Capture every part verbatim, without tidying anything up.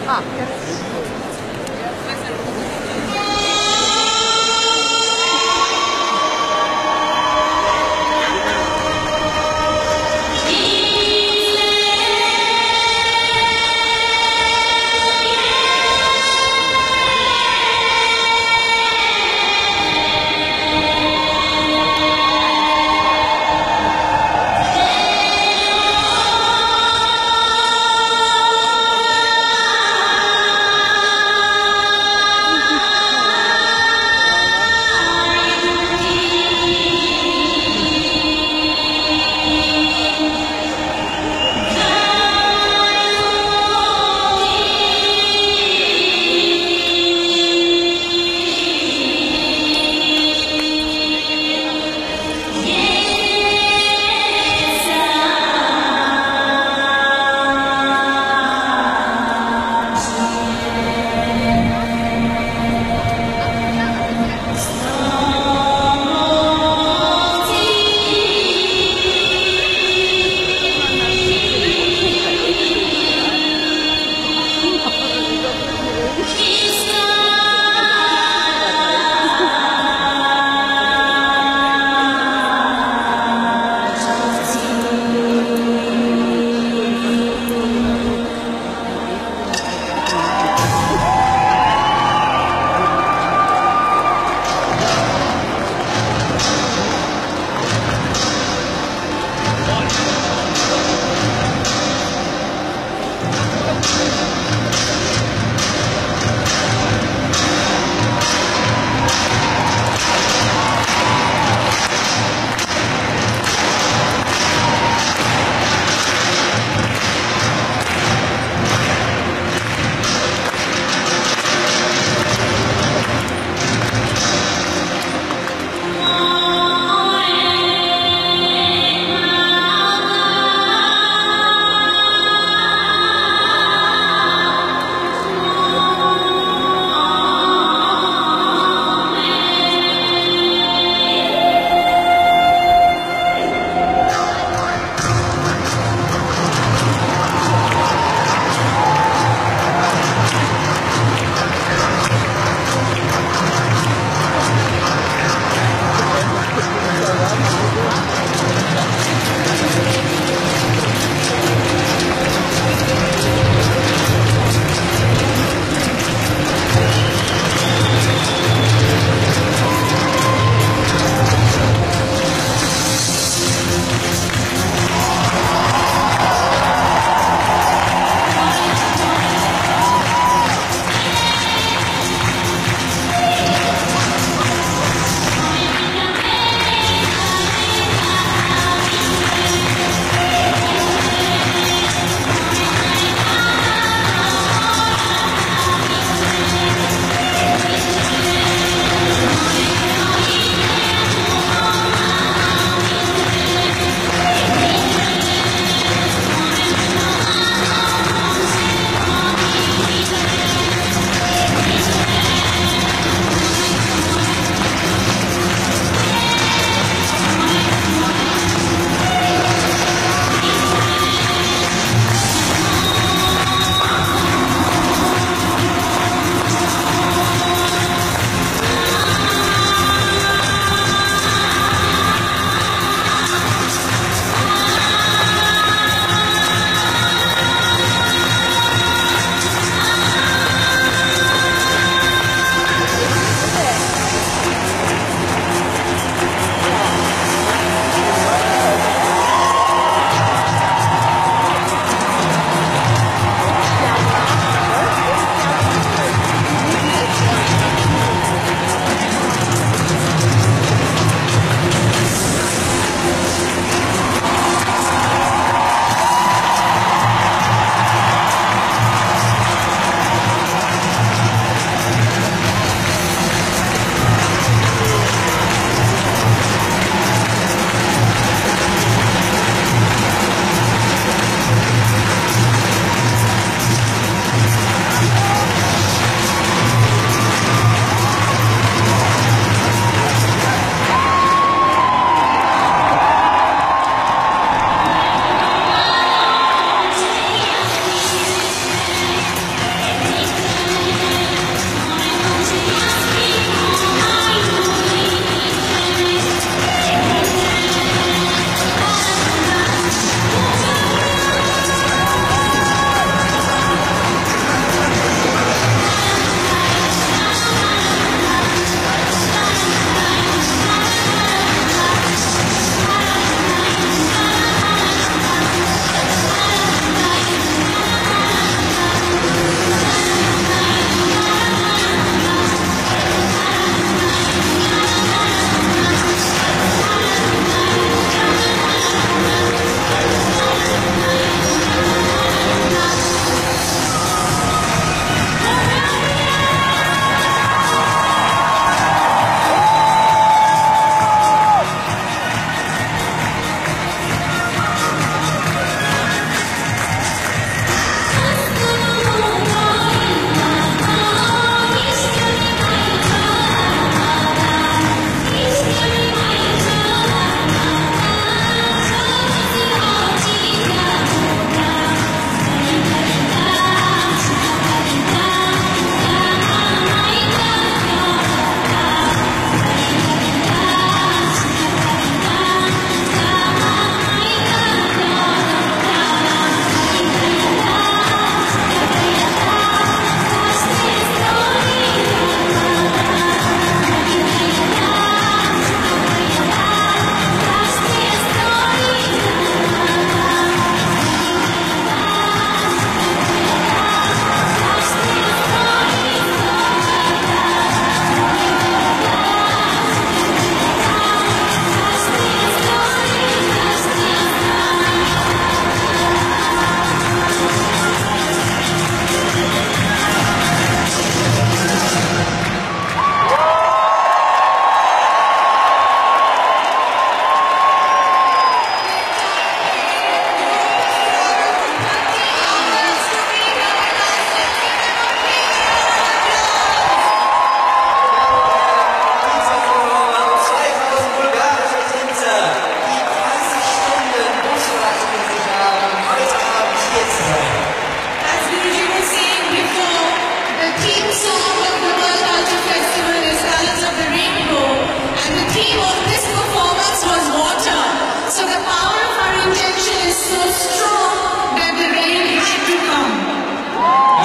Ah, yes.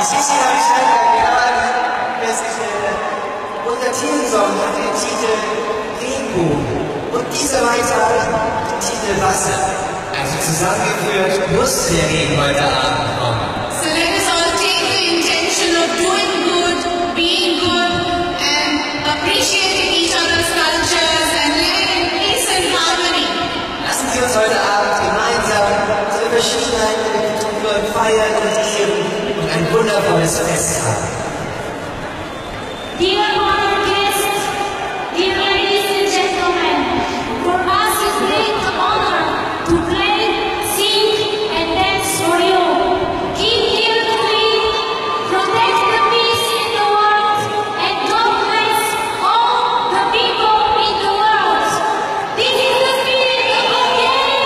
Sissi habe ich leider gerade festgestellt. Unser Teamsong hat den Titel Regenbogen und dieser Beitrag den Titel Wasser. Also zusammengeführt musste der Regen heute Abend kommen. So let us all take the intention of doing good, being good, and appreciating each other's cultures and living in peace and harmony. Lassen Sie uns heute Abend gemeinsam unsere Verschiedenheiten der Kulturen feiern und ehren und ein wundervolles Fest haben. Dear honored guests, dear ladies and gentlemen, for us it's great honor to play, sing, and dance for you. Keep here to lead, protect the peace in the world, and God bless all the people in the world. This is the spirit of Bulgaria.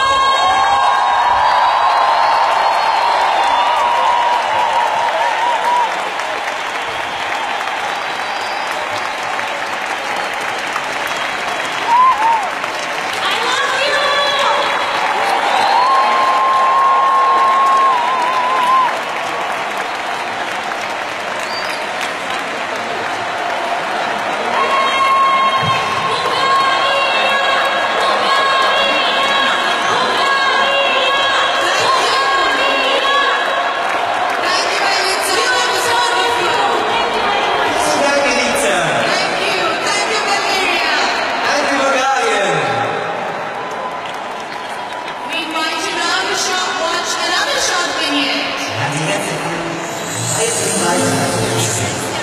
I love you. Thank you, Elitsa. That was wonderful. Danke, Liza. Thank you. Thank you, Valeria. Danke, Bulgarien. We invite you now to short watch another short vignette. Ja, die letzte. Jetzt ist weiter.